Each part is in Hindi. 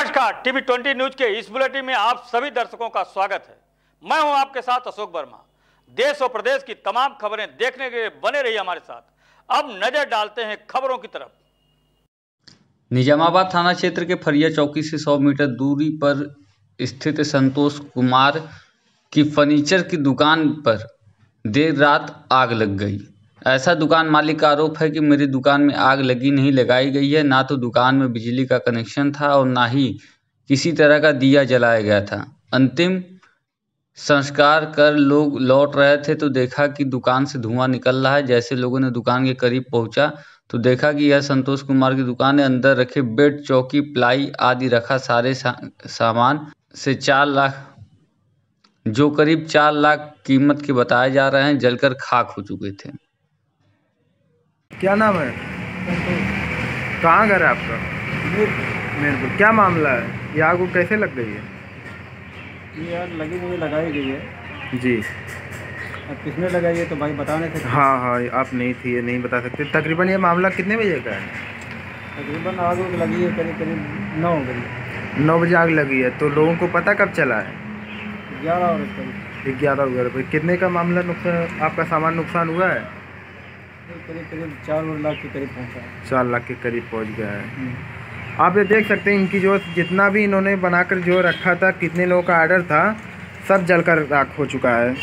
नमस्कार, टीवी 20 न्यूज के इस बुलेटिन में आप सभी दर्शकों का स्वागत है। मैं हूं आपके साथ अशोक वर्मा। देश और प्रदेश की तमाम खबरें देखने के लिए बने रहिए हमारे साथ। अब नजर डालते हैं खबरों की तरफ। निजामाबाद थाना क्षेत्र के फरिया चौकी से 100 मीटर दूरी पर स्थित संतोष कुमार की फर्नीचर की दुकान पर देर रात आग लग गई। ऐसा दुकान मालिक का आरोप है कि मेरी दुकान में आग नहीं लगाई गई है। ना तो दुकान में बिजली का कनेक्शन था और ना ही किसी तरह का दिया जलाया गया था। अंतिम संस्कार कर लोग लौट रहे थे तो देखा कि दुकान से धुआं निकल रहा है। जैसे लोगों ने दुकान के करीब पहुंचा तो देखा कि यह संतोष कुमार की दुकान है। अंदर रखे बेड, चौकी, प्लाई आदि रखा सारे सामान से 4 लाख, जो करीब 4 लाख कीमत के बताए जा रहे हैं, जलकर खाक हो चुके थे। क्या नाम है? कहाँ घर है आपका? मेरपुर। क्या मामला है? ये आग को कैसे लग गई है? ये आग लगी मुझे लगाई गई है जी। अब किसने लगाई है तो भाई बताने से। हाँ, आप नहीं थी, ये नहीं बता सकते। तकरीबन ये मामला कितने बजे का है? तकरीबन आग लगी है करीब 9 बजे। 9 बजे आग लगी है। तो लोगों को पता कब चला है? 11 और करीब 11 वगैरह। कितने का मामला नुकसान, आपका सामान नुकसान हुआ है? करीब 4 लाख के करीब पहुँचा है। 4 लाख के करीब पहुंच गया है। आप ये देख सकते हैं इनकी जो जितना भी इन्होंने बनाकर जो रखा था, कितने लोगों का ऑर्डर था, सब जलकर राख हो चुका है।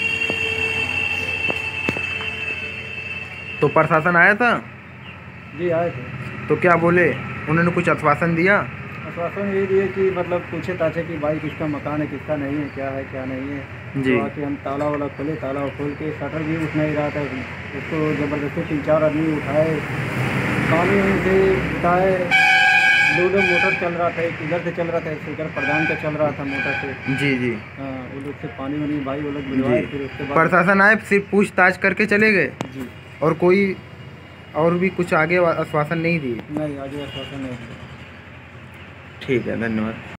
तो प्रशासन आया था? जी आए थे। तो क्या बोले? उन्होंने कुछ आश्वासन दिया? आश्वासन ये दिए कि मतलब पूछे ताछे कि भाई किसका मकान है, किसका नहीं है, क्या नहीं है जी। तो आके हम ताला वाला खोले, ताला खोल के शटर भी उठ नहीं रहा था। उसको ज़बरदस्ती 3-4 आदमी उठाए, पानी से उठाए। 2 मोटर चल रहा था, एक इधर से चल रहा था, एक इधर प्रधान का चल रहा था मोटर से। जी। हाँ, वो लोग से पानी भाई वो लोग बुलवाए। फिर उसके बाद प्रशासन आए, सिर्फ पूछताछ करके चले गए? जी। और कोई और भी कुछ आगे आश्वासन नहीं दिए? नहीं, आगे आश्वासन नहीं। ठीक है, धन्यवाद।